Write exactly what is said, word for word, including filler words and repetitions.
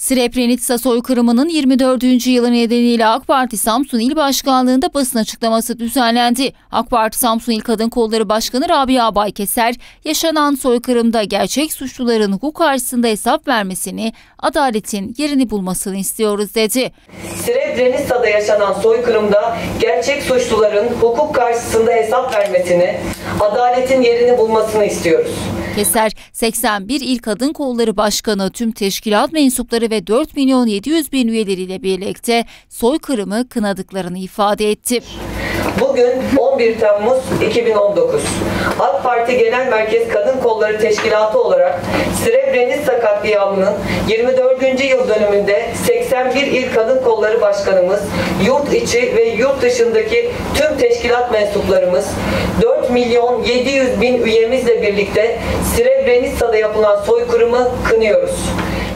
Srebrenica soykırımının yirmi dördüncü yılı nedeniyle AK Parti Samsun İl Başkanlığı'nda basın açıklaması düzenlendi. AK Parti Samsun İl Kadın Kolları Başkanı Rabia Baykeser, yaşanan soykırımda gerçek suçluların hukuk karşısında hesap vermesini, adaletin yerini bulmasını istiyoruz dedi. Srebrenica'da yaşanan soykırımda gerçek suçluların hukuk karşısında hesap vermesini, adaletin yerini bulmasını istiyoruz. Keser, seksen bir İl Kadın Kolları Başkanı, tüm teşkilat mensupları ve dört milyon yedi yüz bin üyeleriyle birlikte soykırımı kınadıklarını ifade etti. Bugün on bir Temmuz iki bin on dokuz. AK Parti Genel Merkez Kadın Kolları Teşkilatı olarak Srebrenica katliamının yirmi dördüncü yıl dönümünde seksen bir İl Kadın Kolları Başkanımız, yurt içi ve yurt dışındaki tüm teşkilat mensuplarımız, dört milyon yedi yüz bin üyemizle birlikte Srebrenica'da yapılan soykırımı kınıyoruz.